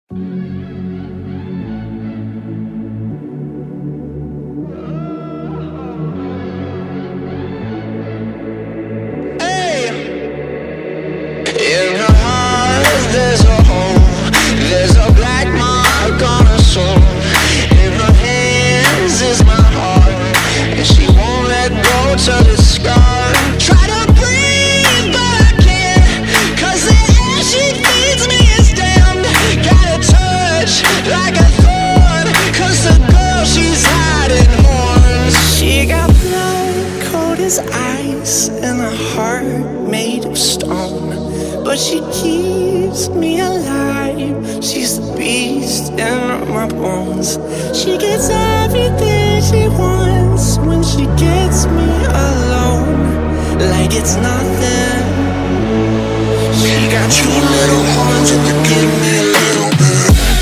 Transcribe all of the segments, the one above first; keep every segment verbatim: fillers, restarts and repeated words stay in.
In her heart there's a hole, there's a black mark on her soul. In her hands is my heart, and she won't let go till it's scarred. Try to breathe but I can't, cause the air she feeds me is damned. Got a touch like a thorn, cause the girl she's hiding mourns. She got blood cold as ice and a heart made of stone, but she keeps me alive. She's the beast in my bones. She gets everything she wants when she gets me alone, like it's nothing. She got two little horns that could give me a little bit.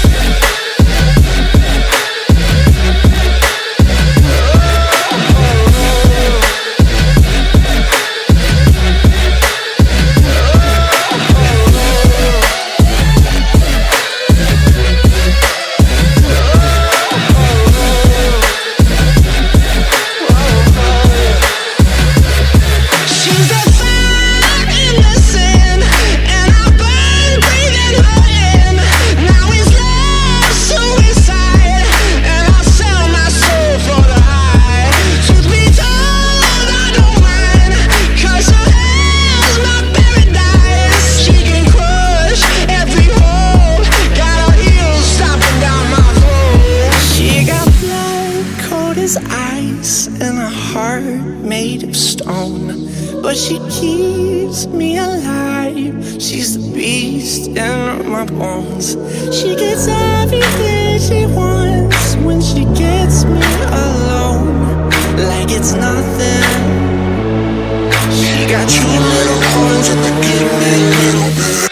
Ice and a heart made of stone, but she keeps me alive. She's the beast in my bones. She gets everything she wants when she gets me alone, like it's nothing. She got two little horns that could give me a little bit.